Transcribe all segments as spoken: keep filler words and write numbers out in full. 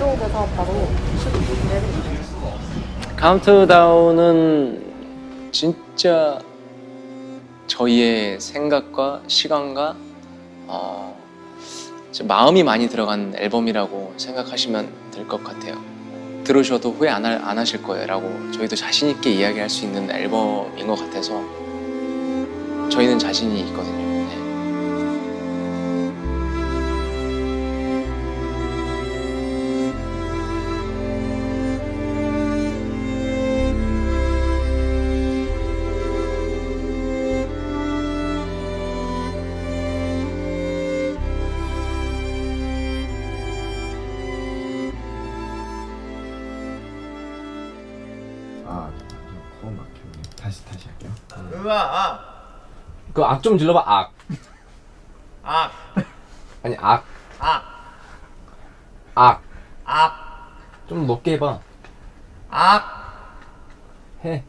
그쪽에서 바로 내리고. 카운트다운은 진짜 저희의 생각과 시간과 어, 마음이 많이 들어간 앨범이라고 생각하시면 될 것 같아요. 들으셔도 후회 안, 하, 안 하실 거예요 라고 저희도 자신 있게 이야기할 수 있는 앨범인 것 같아서 저희는 자신이 있거든요. 아, 코 막혔네. 다시 다시 할게요. 으아, 그 악 좀 질러봐. 악. 악. 아니 악. 악. 악. 악. 좀 높게 해봐. 악. 해.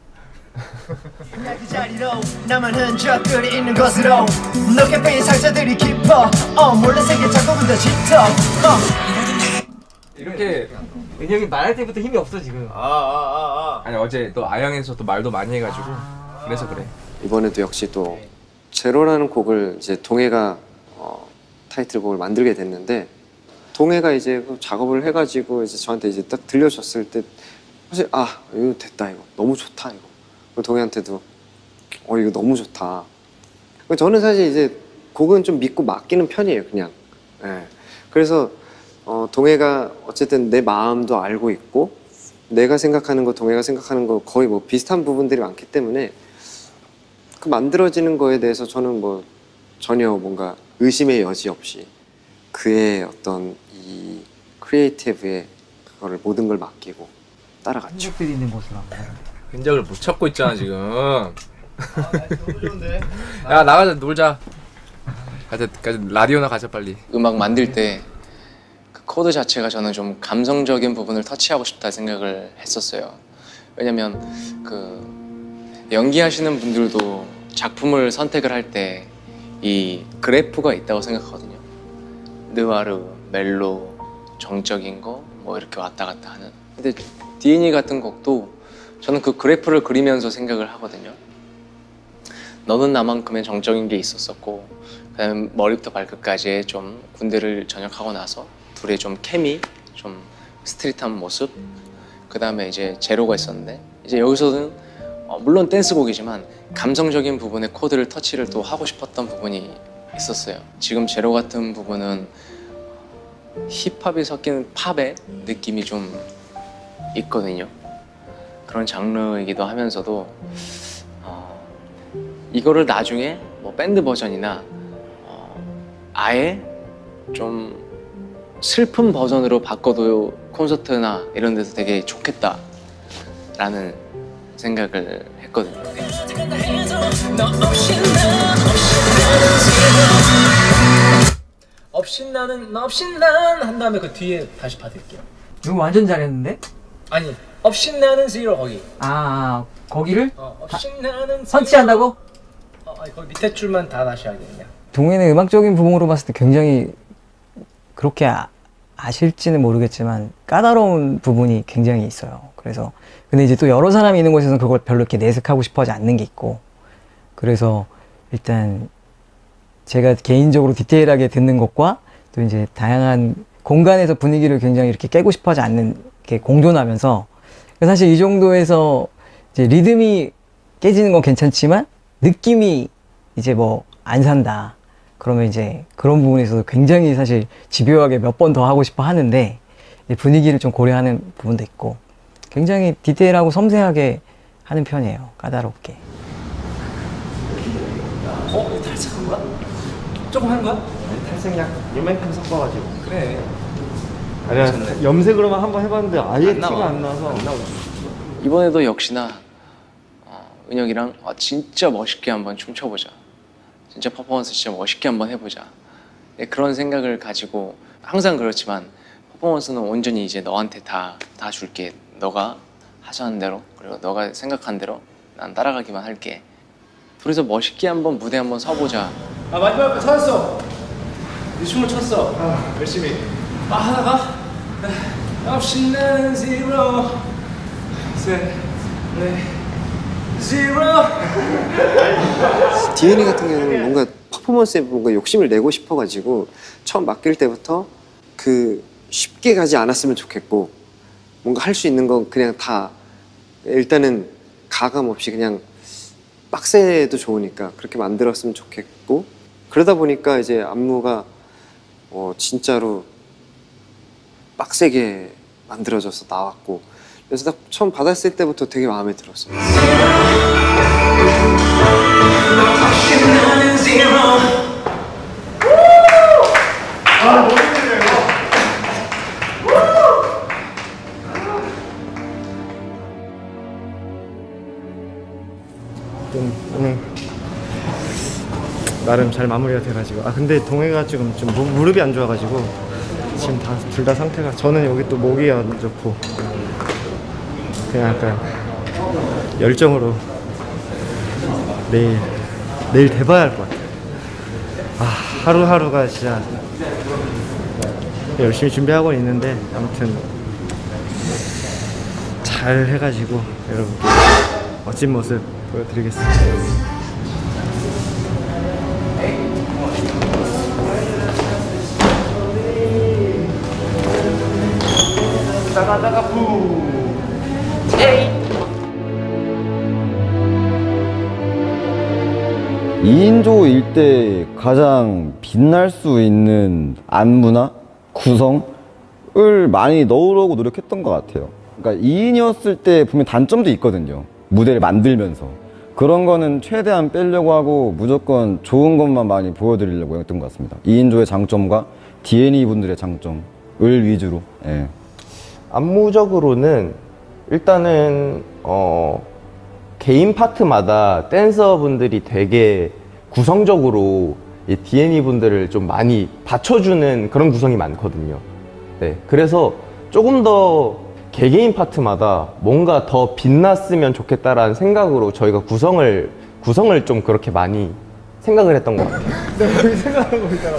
그 자리로 남은 흔적들이 있는 곳으로 높게 패인 상처들이 깊어 어 몰래 생긴 작곡은 더 짙어 어. 이렇게 은혁이 말할 때부터 힘이 없어 지금. 아, 아, 아, 아. 아니 어제 또 아영에서 또 말도 많이 해가지고 아 그래서 그래. 이번에도 역시 또 제로라는 곡을 이제 동해가 어, 타이틀곡을 만들게 됐는데 동해가 이제 그 작업을 해가지고 이제 저한테 이제 딱 들려줬을 때 사실 아 이거 됐다 이거 너무 좋다 이거. 그리고 동해한테도 어 이거 너무 좋다. 저는 사실 이제 곡은 좀 믿고 맡기는 편이에요 그냥. 네. 그래서 어, 동해가 어쨌든 내 마음도 알고 있고 내가 생각하는 거 동해가 생각하는 거 거의 뭐 비슷한 부분들이 많기 때문에 그 만들어지는 거에 대해서 저는 뭐 전혀 뭔가 의심의 여지 없이 그의 어떤 이 크리에이티브에 그거를 모든 걸 맡기고 따라갔죠. 흔적들이 있는 곳으로 흔적을 못 찾고 있잖아 지금. 아, 너무 좋은데. 야 나가자 놀자. 가자, 가자 라디오나 가자 빨리. 음악 만들 때 그 코드 자체가 저는 좀 감성적인 부분을 터치하고 싶다 생각을 했었어요. 왜냐면 그 연기하시는 분들도 작품을 선택을 할 때 이 그래프가 있다고 생각하거든요. 느와르, 멜로, 정적인 거 뭐 이렇게 왔다 갔다 하는. 근데 디엔이 같은 곡도 저는 그 그래프를 그리면서 생각을 하거든요. 너는 나만큼의 정적인 게 있었었고 그다음에 머리부터 발끝까지 좀 군대를 전역하고 나서 둘의 좀 케미, 좀 스트릿한 모습 그 다음에 이제 제로가 있었는데 이제 여기서는 어, 물론 댄스곡이지만 감성적인 부분에 코드를 터치를 또 하고 싶었던 부분이 있었어요. 지금 제로 같은 부분은 힙합이 섞인 팝의 느낌이 좀 있거든요. 그런 장르이기도 하면서도 어, 이거를 나중에 뭐 밴드 버전이나 어, 아예 좀 슬픈 버전으로 바꿔도 콘서트나 이런 데서 되게 좋겠다 라는 생각을 했거든요. 없인 나는 없인 난 한 다음에 그 뒤에 다시 봐드릴게요. 이거 완전 잘했는데? 아니 없인 나는 zero 거기. 아, 아 거기를? 어, 없인 나는 선취한다고? 어, 아니 거기 밑에 줄만 다 다시 하게 그냥. 동해는 음악적인 부분으로 봤을 때 굉장히 그렇게 아, 아실지는 모르겠지만 까다로운 부분이 굉장히 있어요. 그래서 근데 이제 또 여러 사람이 있는 곳에서는 그걸 별로 이렇게 내색하고 싶어 하지 않는 게 있고 그래서 일단 제가 개인적으로 디테일하게 듣는 것과 또 이제 다양한 공간에서 분위기를 굉장히 이렇게 깨고 싶어 하지 않는 게 공존하면서 사실 이 정도에서 이제 리듬이 깨지는 건 괜찮지만 느낌이 이제 뭐 안 산다 그러면 이제 그런 부분에서도 굉장히 사실 집요하게 몇 번 더 하고 싶어 하는데 분위기를 좀 고려하는 부분도 있고 굉장히 디테일하고 섬세하게 하는 편이에요. 까다롭게. 어? 이거 탈색한 거야? 조금 한 거야? 아니, 탈색약 이만큼 섞어가지고. 그래. 아니야 염색으로만 한번 해봤는데 아예 안 티가 나와. 안 나서. 안 나오죠. 이번에도 역시나 어, 은혁이랑 아, 진짜 멋있게 한번 춤춰보자. 진짜 퍼포먼스 진짜 멋있게 한번 해보자. 네, 그런 생각을 가지고 항상 그렇지만 퍼포먼스는 온전히 이제 너한테 다, 다 줄게. 너가 하자는 대로 그리고 너가 생각한 대로 난 따라가기만 할게. 둘이서 멋있게 한번 무대 한번 서보자. 아 마지막에 찾았어. 이 춤을 췄어. 아, 열심히. 아 하다가 없이 나는 zero. 셋, 넷, zero. 디엔이 같은 경우는 뭔가 퍼포먼스에 뭔가 욕심을 내고 싶어가지고 처음 맡길 때부터 그 쉽게 가지 않았으면 좋겠고 뭔가 할 수 있는 건 그냥 다 일단은 가감 없이 그냥 빡세도 좋으니까 그렇게 만들었으면 좋겠고 그러다 보니까 이제 안무가 어 진짜로 빡세게 만들어져서 나왔고 그래서 딱 처음 받았을 때부터 되게 마음에 들었어요. 좀 오늘 나름 잘 마무리가 돼가지고 아 근데 동해가 지금 좀 무, 무릎이 안 좋아가지고 지금 다 둘 다 상태가 저는 여기 또 목이 안 좋고 그냥 약간 열정으로 내일 내일 돼봐야 할 것 같아요. 아 하루하루가 진짜 열심히 준비하고 있는데 아무튼 잘 해가지고 여러분께 멋진 모습 보여드리겠습니다. 따가다가 부. 이인조일 때 가장 빛날 수 있는 안무나 구성을 많이 넣으려고 노력했던 것 같아요. 그러니까 이인이었을 때 보면 단점도 있거든요. 무대를 만들면서 그런 거는 최대한 빼려고 하고 무조건 좋은 것만 많이 보여드리려고 했던 것 같습니다. 이인조의 장점과 디엔이 분들의 장점을 위주로. 예. 안무적으로는 일단은 어, 개인 파트마다 댄서분들이 되게 구성적으로 이 디엔이 분들을 좀 많이 받쳐주는 그런 구성이 많거든요. 네, 그래서 조금 더 개개인 파트마다 뭔가 더 빛났으면 좋겠다라는 생각으로 저희가 구성을 구성을 좀 그렇게 많이 생각을 했던 것 같아요. 내가 거기 생각하고 있다가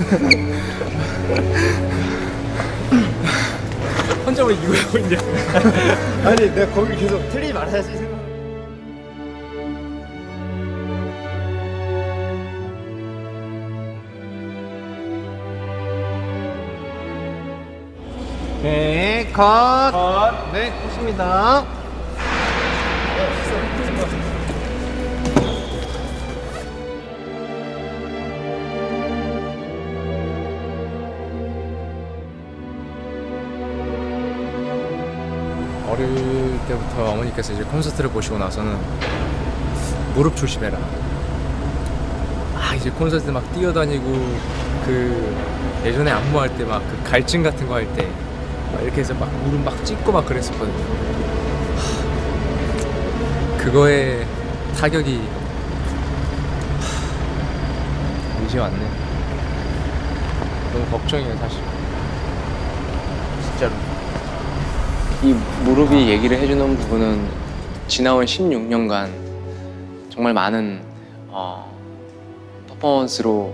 혼자 왜 이거 하고 있냐? 아니 내가 거기 계속 틀리지 말아야지 생각. 네, 컷. 컷. 네, 좋습니다. 어릴 때부터 어머니께서 이제 콘서트를 보시고 나서는 무릎 조심해라. 아 이제 콘서트 막 뛰어다니고 그 예전에 안무할 때 막 그 갈증 같은 거 할 때 막 이렇게 해서 막 무릎 막 찢고 막 그랬었거든요. 하, 그거에 타격이 하, 이제 왔네. 너무 걱정이에요 사실. 진짜로. 이 무릎이 얘기를 해주는 부분은 지나온 십육 년간 정말 많은 어, 퍼포먼스로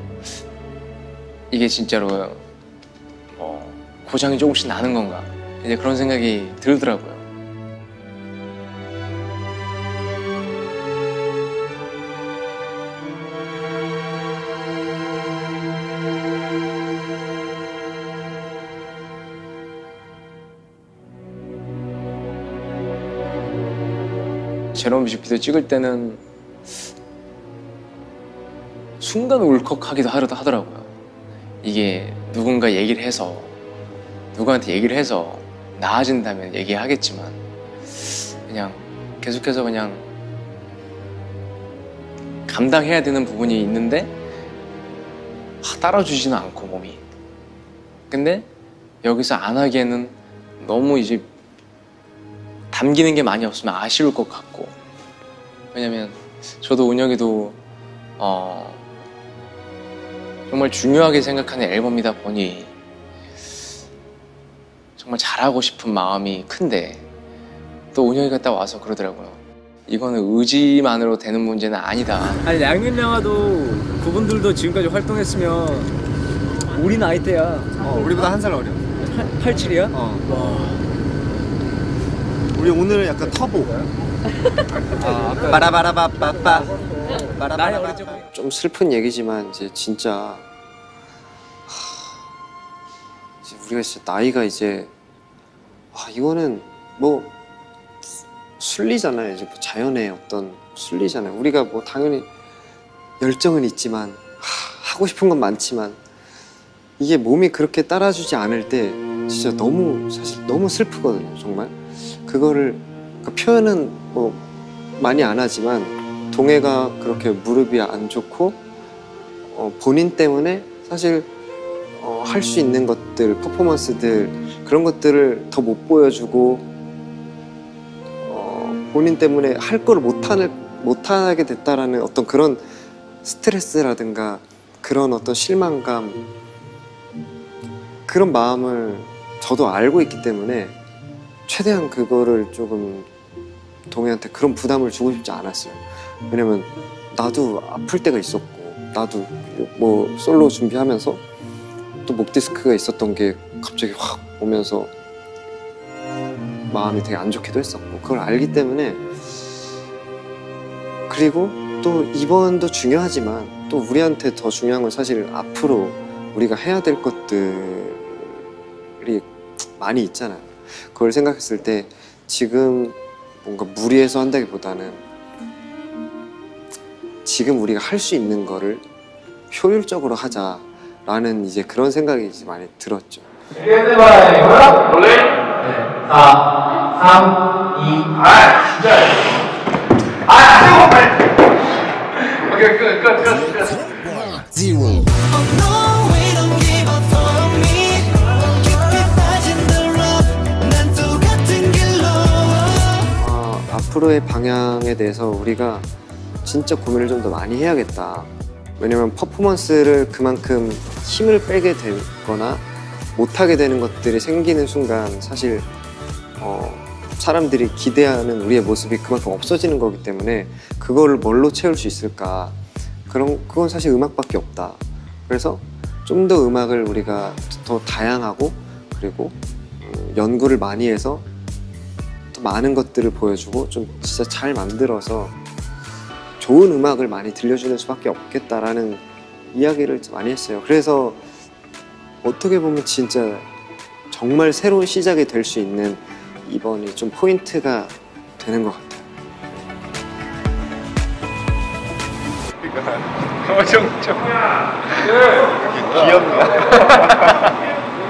이게 진짜로 어, 고장이 조금씩 나는 건가 이제 그런 생각이 들더라고요. 제로 뮤직비디오 찍을 때는 순간 울컥하기도 하더라고요. 이게 누군가 얘기를 해서 누구한테 얘기를 해서 나아진다면 얘기하겠지만 그냥 계속해서 그냥 감당해야 되는 부분이 있는데 하, 따라주지는 않고 몸이. 근데 여기서 안 하기에는 너무 이제 담기는 게 많이 없으면 아쉬울 것 같고. 왜냐면 저도 은혁이도 어 정말 중요하게 생각하는 앨범이다 보니 정말 잘하고 싶은 마음이 큰데 또 은혁이가 딱 와서 그러더라고요. 이거는 의지만으로 되는 문제는 아니다. 아니 양윤 양아도 그분들도 지금까지 활동했으면 우리 나이 때야. 어, 우리보다 한 살 어려. 팔십칠이야? 어. 우리 오늘은 약간 터보. 아, 아까 바라바라바빠빠. 나이 어렸죠? 좀 슬픈 얘기지만 이제 진짜 하, 이제 우리가 진짜 나이가 이제 와, 이거는 뭐 순리잖아요. 이제 뭐 자연의 어떤 순리잖아요. 우리가 뭐 당연히 열정은 있지만 하, 하고 싶은 건 많지만 이게 몸이 그렇게 따라주지 않을 때 진짜 너무 사실 너무 슬프거든요. 정말 그거를 그러니까 표현은 뭐 많이 안 하지만 동해가 그렇게 무릎이 안 좋고 어, 본인 때문에 사실 어, 할 수 있는 것들 퍼포먼스들 그런 것들을 더 못 보여주고 어, 본인 때문에 할 거를 못하는 못하게 됐다라는 어떤 그런 스트레스라든가 그런 어떤 실망감 그런 마음을 저도 알고 있기 때문에 최대한 그거를 조금 동해한테 그런 부담을 주고 싶지 않았어요. 왜냐면 나도 아플 때가 있었고 나도 뭐 솔로 준비하면서 또 목 디스크가 있었던 게 갑자기 확 오면서 마음이 되게 안 좋기도 했었고 그걸 알기 때문에 그리고 또 이번도 중요하지만 또 우리한테 더 중요한 건 사실 앞으로 우리가 해야 될 것들이 많이 있잖아요. 그걸 생각했을 때 지금 뭔가 무리해서 한다기보다는 지금 우리가 할 수 있는 거를 효율적으로 하자라는 이제 그런 생각이 이제 많이 들었죠. 사, 삼, 이, 아, 진짜. 아, 안 빨리. 오케이, 끝, 끝, 끝, 끝. 어, 앞으로의 방향에 대해서 우리가 진짜 고민을 좀 더 많이 해야겠다. 왜냐면 퍼포먼스를 그만큼 힘을 빼게 되거나 못하게 되는 것들이 생기는 순간 사실 어, 사람들이 기대하는 우리의 모습이 그만큼 없어지는 거기 때문에 그거를 뭘로 채울 수 있을까? 그런 그건 사실 음악밖에 없다. 그래서 좀 더 음악을 우리가 더 다양하고 그리고 음, 연구를 많이 해서 더 많은 것들을 보여주고 좀 진짜 잘 만들어서 좋은 음악을 많이 들려주는 수밖에 없겠다라는 이야기를 많이 했어요. 그래서 어떻게 보면 진짜 정말 새로운 시작이 될 수 있는 이번이 좀 포인트가 되는 것 같아요. 엄청 좀 귀엽냐?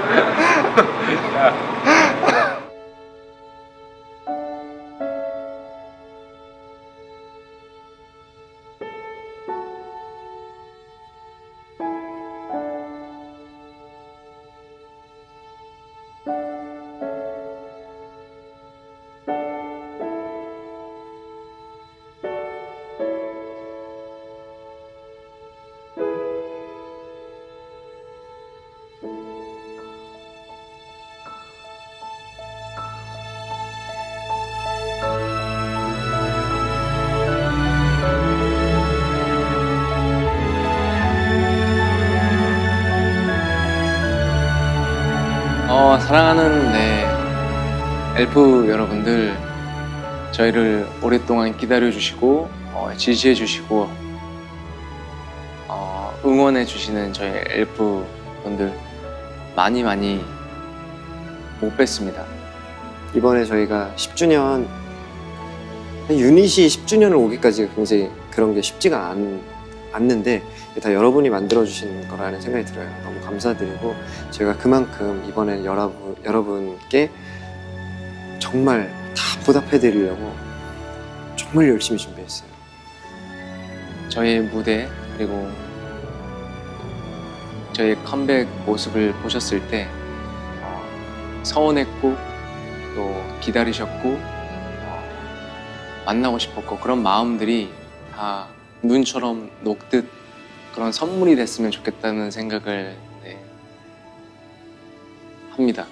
어, 사랑하는 네, 엘프 여러분들, 저희를 오랫동안 기다려주시고 어, 지지해주시고 어, 응원해주시는 저희 엘프 분들 많이 많이 못 뵀습니다. 이번에 저희가 십 주년 유닛이 십 주년을 오기까지 굉장히 그런 게 쉽지가 않, 않는데 다 여러분이 만들어주신 거라는 생각이 들어요. 너무 감사드리고 저희가 그만큼 이번에 여러분, 여러분께 정말 다 보답해드리려고 정말 열심히 준비했어요. 저희의 무대 그리고 저희의 컴백 모습을 보셨을 때 어, 서운했고 또 기다리셨고 어, 만나고 싶었고 그런 마음들이 다 눈처럼 녹듯 그런 선물이 됐으면 좋겠다는 생각을 네, 합니다.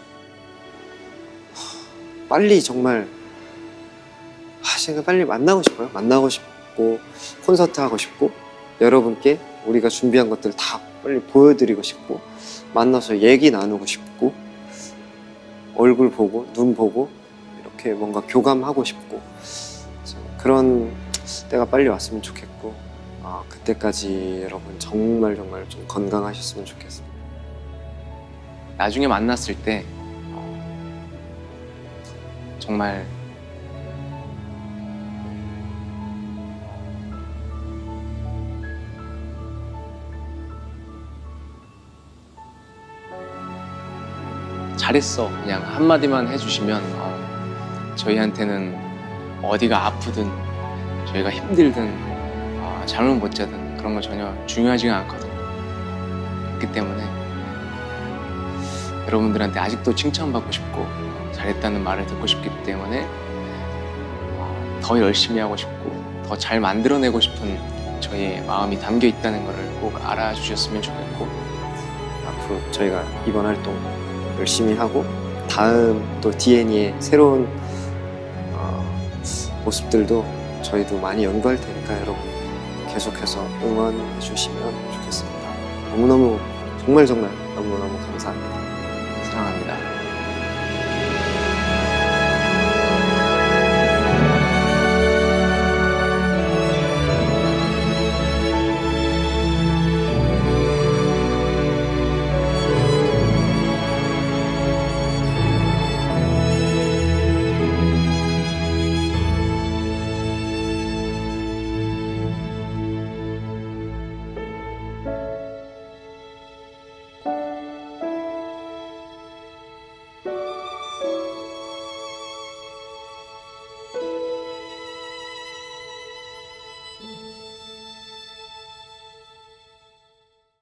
빨리 정말 아, 제가 빨리 만나고 싶어요. 만나고 싶고 콘서트 하고 싶고 여러분께 우리가 준비한 것들 다 빨리 보여드리고 싶고 만나서 얘기 나누고 싶고 얼굴 보고 눈 보고 이렇게 뭔가 교감하고 싶고 그런 때가 빨리 왔으면 좋겠고 아, 그때까지 여러분 정말 정말 좀 건강하셨으면 좋겠습니다. 나중에 만났을 때 어, 정말 잘했어 그냥 한마디만 해주시면 어, 저희한테는 어디가 아프든 저희가 힘들든 어, 잠을 못 자든 그런 거 전혀 중요하지가 않거든요. 그렇기 때문에 여러분들한테 아직도 칭찬받고 싶고 어, 잘했다는 말을 듣고 싶기 때문에 어, 더 열심히 하고 싶고 더 잘 만들어내고 싶은 저희의 마음이 담겨 있다는 것을 꼭 알아주셨으면 좋겠고 앞으로 저희가 이번 활동 열심히 하고 다음 또 디엔이의 새로운 어, 모습들도 저희도 많이 연구할 테니까 여러분 계속해서 응원해 주시면 좋겠습니다. 너무너무 정말 정말 너무너무 감사합니다. 사랑합니다.